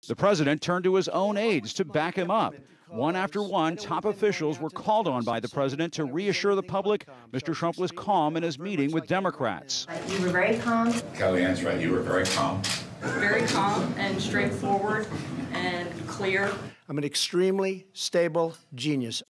The president turned to his own aides to back him up. One after one, top officials were called on by the president to reassure the public Mr. Trump was calm in his meeting with Democrats. You were very calm. Kellyanne's right. You were very calm. Very calm and straightforward and clear. I'm an extremely stable genius.